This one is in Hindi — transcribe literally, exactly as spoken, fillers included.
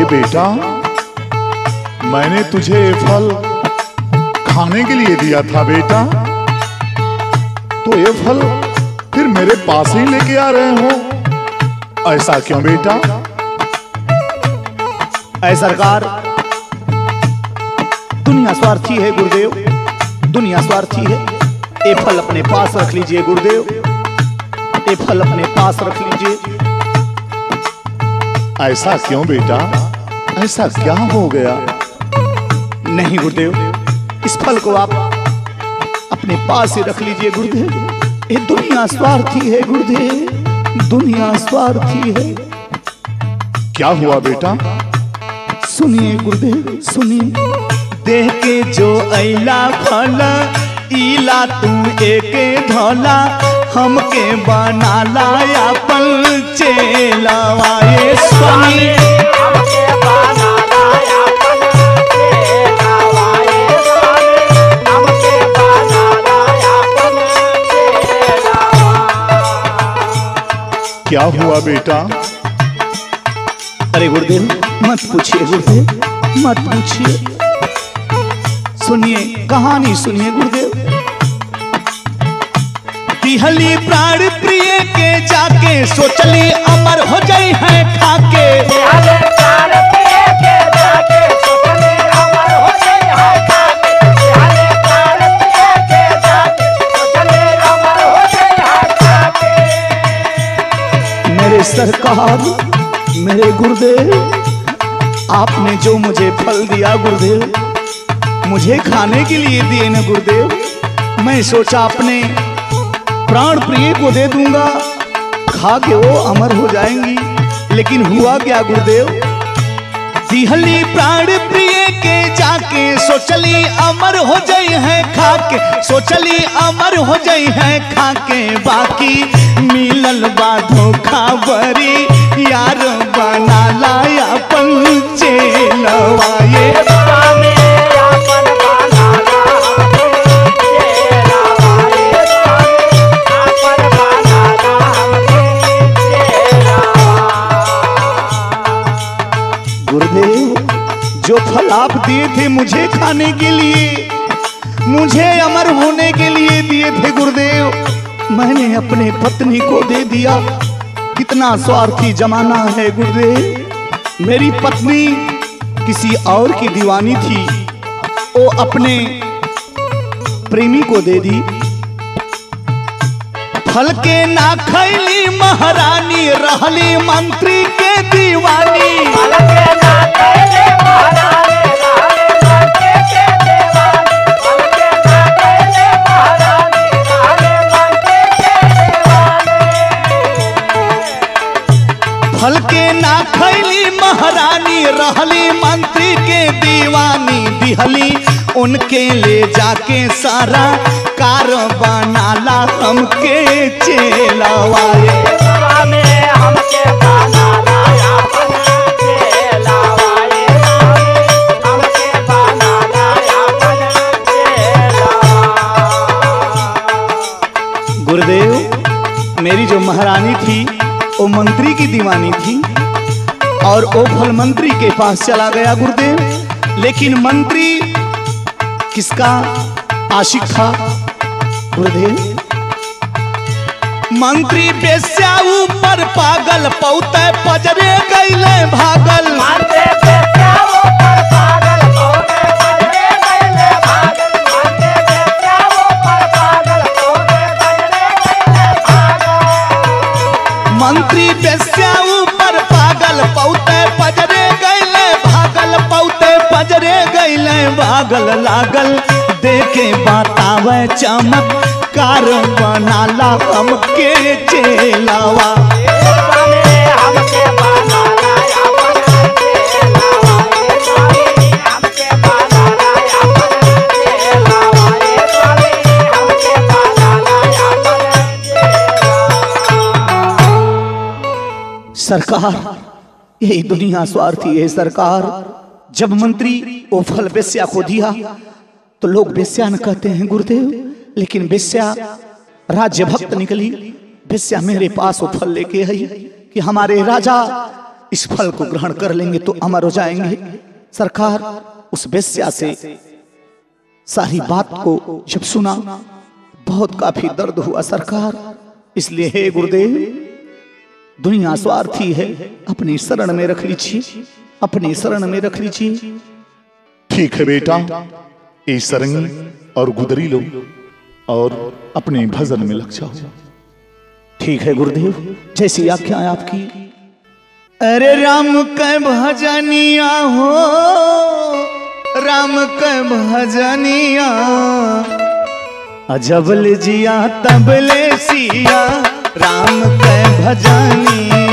बेटा, मैंने तुझे ये फल खाने के लिए दिया था बेटा, तो ये फल फिर मेरे पास ही लेके आ रहे हो, ऐसा क्यों बेटा? ऐ सरकार, दुनिया स्वार्थी है गुरुदेव, दुनिया स्वार्थी है। ये फल अपने पास रख लीजिए गुरुदेव, ये फल अपने पास रख लीजिए। ऐसा क्यों बेटा, ऐसा क्या हो गया? नहीं गुरुदेव, इस फल को आप अपने पास ही रख लीजिए गुरुदेव। ये दुनिया स्वार्थी है गुरुदेव, दुनिया स्वार्थी है। क्या हुआ बेटा? सुनिए गुरुदेव सुनिए। देह के जो ऐला फल इला तू एक धोला, हमके बना लाया पल चेलावा ये स्वामी। हमके बना लाया पल चेलावा ये स्वामी, हमके बना लाया पल चेलावा। क्या हुआ बेटा? अरे गुरुदेव मत पूछिए गुरुदेव, मत पूछिए, सुनिए कहानी सुनिए गुरुदेव। तिहली प्राण प्रिय के जाके सोचली अमर हो जाई है खाके। प्राण प्रिय के जाके सोचली अमर हो जाई है खाके। प्राण प्रिय के जाके सोचली अमर हो जाई है खाके। मेरे सरकार, मेरे गुरुदेव, आपने जो मुझे फल दिया गुरुदेव, मुझे खाने के लिए दिए न गुरुदेव, मैं सोचा अपने प्राण प्रिय को दे दूंगा, खा के वो अमर हो जाएंगी, लेकिन हुआ क्या गुरुदेव? दिहली प्राण प्रिय के जाके सोचली अमर हो जाई है खाके, सोचली अमर हो जाई है खाके। बाकी मिलल बा धोखा बरी, यार बना लाया पंचेलवा ये स्वामी। गुरुदेव, जो फल आप दिए थे मुझे खाने के लिए, मुझे अमर होने के लिए दिए थे गुरुदेव, मैंने अपने पत्नी को दे दिया। कितना स्वार्थी जमाना है गुरुदेव। मेरी पत्नी किसी और की दीवानी थी, वो अपने प्रेमी को दे दी। फल के ना खैली महारानी, रहली मंत्री के दीवानी। फल के ना खैली महारानी, रहली मंत्री के दीवानी। फल के ना खैली महारानी, रहली मंत्री के दीवानी। फल के ना खैली महारानी, रहली मंत्री के दीवानी। दिहली उनके ले जाके सारा कार बनाला हमके चेलावा ये स्वामी। हमके बनाला अपन चेलावा ये स्वामी, हमके बनाला अपन चेलावा। गुरुदेव, मेरी जो महारानी थी वो मंत्री की दीवानी थी, और वो फल मंत्री के पास चला गया गुरुदेव। लेकिन मंत्री किसका आशिक था गुरुदेव? मंत्री बेस्या ऊपर पागल, पौते पजरे गईले भागल। मंत्री बेस्या ऊपर पागल, पौते पजरे गईले भागल। मंत्री बेस्या ऊपर पागल, पौते पजरे गईले भागल। मंत्री बेस्या ऊपर पागल, पौते पजरे गईले भागल। पौते पजरे गईले भागल। लागल देखे बतावे चमत्कार, बनाला हमके चेलावा। हमके बनाला अपन चेलावा ये स्वामी, हमके बनाला अपन चेलावा ये स्वामी, हमके बनाला अपन चेलावा। सरकार, यही दुनिया स्वार्थी है सरकार। जब मंत्री वो फल बेस्या को दिया तो लोग बेस्या न कहते हैं गुरुदेव, लेकिन बेस्या राज्य भक्त निकली। बेस्या मेरे पास वो फल लेके आई कि हमारे राजा इस फल को ग्रहण कर लेंगे तो अमर हो जाएंगे। सरकार उस वेश्या से सारी बात को जब सुना बहुत काफी दर्द हुआ सरकार। इसलिए हे गुरुदेव, दुनिया स्वार्थी है, अपनी शरण में रख लीजिए, अपनी शरण में रख लीजिए। ठीक है बेटा, ये सरंगी और गुदरी लो और अपने भजन में लग जाओ। ठीक है गुरुदेव, जैसी आज्ञा है आपकी। अरे राम के भजनिया हो, राम के भजनिया, अजबल जिया तबले सिया, राम के भजनिया।